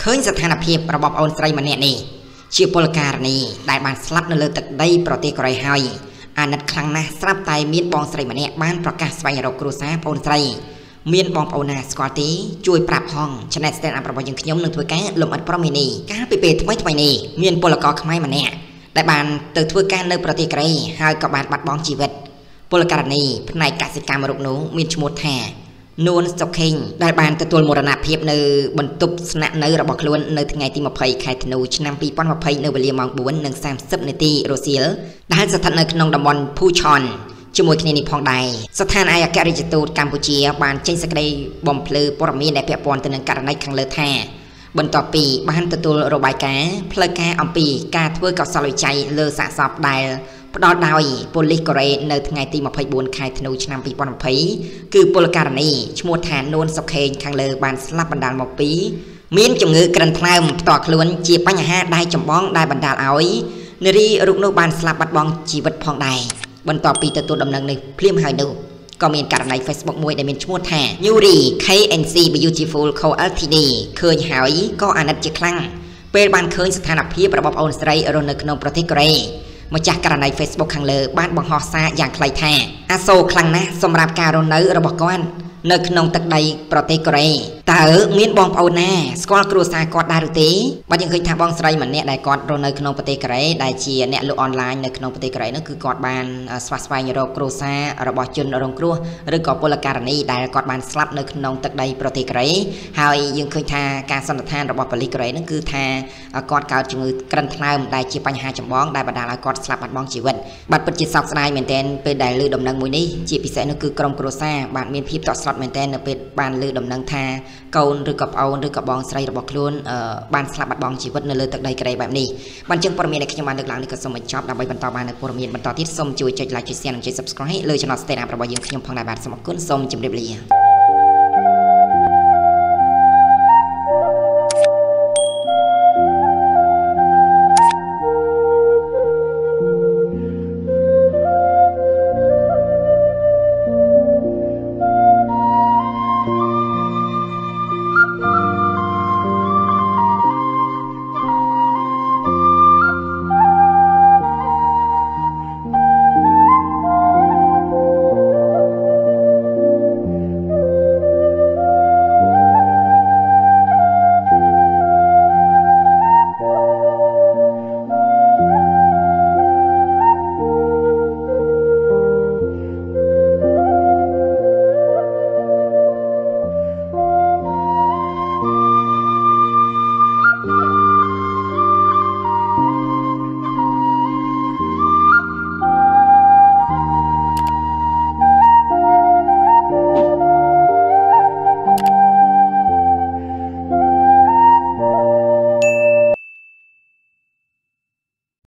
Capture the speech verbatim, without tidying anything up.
ឃើញស្ថានភាពរបបអូនស្រីម្នាក់នេះជាពលករនេះដែលបានស្លាប់នៅលើទឹកដីប្រទេសកូរ៉េហើយអាណិតខ្លាំងណាស់ស្រាប់តែមានបងស្រីម្នាក់បានប្រកាសស្វែងរកគ្រួសារបងស្រីមានបងប្អូនណាស្គាល់ទេជួយប្រាប់ផងឆានែល Stand Up របស់យើងខ្ញុំនឹងធ្វើការលំអិតប្រមីនីកាលពីពេលថ្មីថ្មីនេះមានពលករខ្មែរម្នាក់ដែលបានទៅធ្វើការនៅប្រទេសកូរ៉េហើយក៏បានបាត់បង់ជីវិតពលករនេះផ្នែកកសិកម្មរូបនោះមានឈ្មោះថានួនសុខេងដែលបានទទួលមរណភាពនៅបន្ទប់ស្នាក់នៅរបស់ខ្លួននៅថ្ងៃទីម្ភៃខែធ្នូឆ្នាំពីរពាន់ម្ភៃនៅវេលាម៉ោងបួននិងសាមសិបនាទីរសៀលដែលស្ថិតនៅក្នុងតំបន់ភូឆនជាមួយគ្នានេះផងដែរស្ថានឯកអគ្គរដ្ឋទូតកម្ពុជាបានចេញសេចក្តីបំភ្លឺព័ត៌មានដែលពាក់ព័ន្ធទៅនឹងករណីខាងលើថាបន្ទាប់ពីបានទទួលរបាយការណ៍ផ្លូវការអំពីការធ្វើកោសលវិច័យលើសាកសពដែលផ្ដល់ដោយប៉ូលីសកូរ៉េនៅថ្ងៃទីម្ភៃបួនខែធ្នូឆ្នាំពីរពាន់ម្ភៃគឺពលករនេះឈ្មោះថានួនសុខេងខាងលើបានស្លាប់បណ្ដាលមកពីមានជំងឺក្រិនថ្លើមផ្ទាល់ខ្លួនជាបញ្ហាដៃចម្បងដែលបណ្ដាលឲ្យនារីរូបនោះបានស្លាប់បាត់បង់ជីវិតផងដែរបន្ទាប់ពីទទួលដំណឹងនេះភ្លាមហើយនោះក៏មានករណី Facebook មួយដែលមានឈ្មោះថា Yuri ខេ អេន ស៊ី Beautiful Co แอล ที ดี ឃើញហើយក៏អាណិតជាខ្លាំងពេលបានឃើញស្ថានភាពរបស់អូនស្រីរស់នៅក្នុងប្រទេសកូរ៉េម្ចាស់ករណី Facebook ខាងលើបានបង្ហោះសារយ៉ាងខ្លីថាអាសូរខ្លាំងណាស់សម្រាប់ការរស់នៅរបស់គាត់នៅក្នុងទឹកដីប្រទេសកូរ៉េតើមានបងប្អូនណាស្គាល់គ្រួសារគាត់ដែរឬទេបើយើងឃើញថាបងស្រីម្នាក់ដែលគាត់រស់នៅក្នុងប្រទេសកូរ៉េដែលជាអ្នកលក់អនឡាញនៅក្នុងប្រទេសកូរ៉េនោះគឺគាត់បានស្វះស្វែងរកគ្រួសាររបស់ជនរងគ្រោះឬក៏ពលករនីដែលគាត់បានស្លាប់នៅក្នុងទឹកដីប្រទេសកូរ៉េហើយយើងឃើញថាការសន្និដ្ឋានរបស់ប៉ូលីសកូរ៉េនោះគឺថាគាត់កើតជំងឺក្រិនថ្លើមដែលជាបញ្ហាចម្បងដែលបណ្ដាលឲ្យគាត់ស្លាប់បាត់បង់ជីវិតបាត់ពិតជាសោកស្ដាយមែនទែនពេលដែលឮដំណឹងមួយនេះជាពិសេសនោះគឺក្រុមគ្រួសារបានមានភាពតក់ស្លុតមែនទែននៅពេលបានឮដំណឹងថាកូនឬក៏ប្អូនឬក៏បងស្រីរបស់ខ្លួនបានស្លាប់បាត់បង់ជីវិតនៅលើទឹកដីកូរ៉េបែបនេះបានចឹងព័ត៌មានដែលខ្ញុំបានលើកឡើងនេះក៏សូមបញ្ចប់ដើម្បីបន្តបាននូវព័ត៌មានបន្តទៀតសូមជួយចុច like ចុច share និងចុច subscribe លើ channel Stand Up របស់យើងខ្ញុំផងដែរបាទសូមអរគុណសូមជម្រាបលា